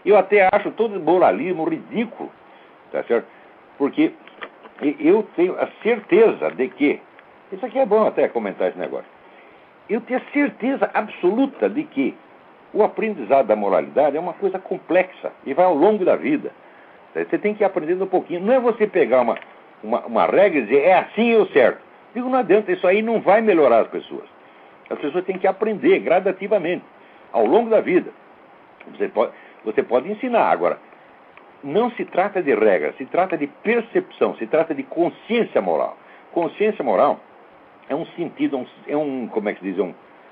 Eu até acho todo moralismo ridículo, tá certo? Porque eu tenho a certeza de que, isso aqui é bom até comentar esse negócio, eu tenho a certeza absoluta de que o aprendizado da moralidade é uma coisa complexa e vai ao longo da vida. Você tem que ir aprendendo um pouquinho. Não é você pegar uma regra e dizer, é assim é o certo. Digo, não adianta, isso aí não vai melhorar as pessoas. As pessoas têm que aprender gradativamente, ao longo da vida. Você pode ensinar. Agora, não se trata de regra, se trata de percepção, se trata de consciência moral. Consciência moral é um sentido, como é que se diz,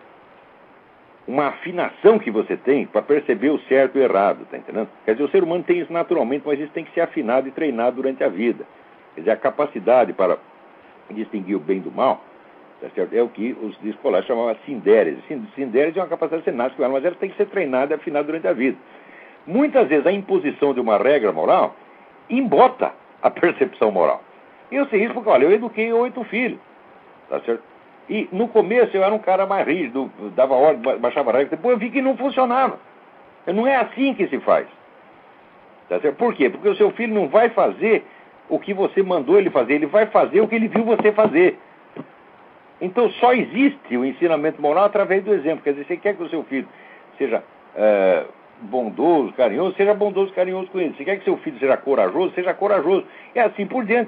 uma afinação que você tem para perceber o certo e o errado, tá entendendo? Quer dizer, o ser humano tem isso naturalmente, mas isso tem que ser afinado e treinado durante a vida. Quer dizer, a capacidade para distinguir o bem do mal, tá certo? É o que os escolares chamavam de sindérese. Sindérese é uma capacidade que você nasce com ela, mas ela tem que ser treinada e afinada durante a vida. Muitas vezes a imposição de uma regra moral embota a percepção moral. E eu sei isso porque, olha, eu eduquei 8 filhos, tá certo? E no começo eu era um cara mais rígido, dava ordem, baixava regra, depois eu vi que não funcionava. Não é assim que se faz. Tá certo? Por quê? Porque o seu filho não vai fazer o que você mandou ele fazer, ele vai fazer o que ele viu você fazer. Então só existe o ensinamento moral através do exemplo. Quer dizer, você quer que o seu filho seja bondoso, carinhoso, seja bondoso, carinhoso com ele. Você quer que seu filho seja corajoso. É assim por diante.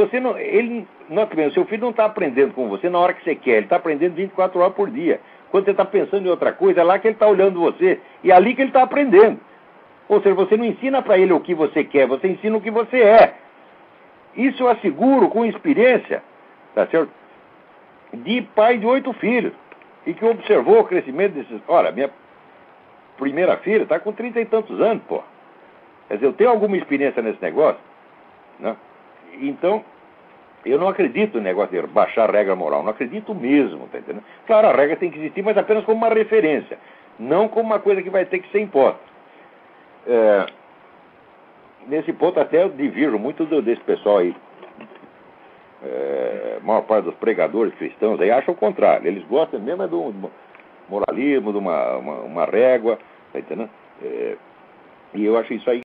Nota bem, o seu filho não está aprendendo com você na hora que você quer, ele está aprendendo 24 horas por dia. Quando você está pensando em outra coisa, é lá que ele está olhando você, e é ali que ele está aprendendo. Ou seja, você não ensina para ele o que você quer, você ensina o que você é. Isso eu asseguro com experiência, tá certo? De pai de 8 filhos, e que observou o crescimento desses... Olha, minha primeira filha está com 30 e tantos anos, pô. Quer dizer, eu tenho alguma experiência nesse negócio, né? Então, eu não acredito no negócio de baixar a regra moral. Não acredito mesmo, tá entendendo? Claro, a regra tem que existir, mas apenas como uma referência. Não como uma coisa que vai ter que ser imposta. Nesse ponto até eu divirjo muito desse pessoal aí. A maior parte dos pregadores cristãos aí acham o contrário. Eles gostam mesmo do moralismo, de uma régua, tá entendendo? E eu acho isso aí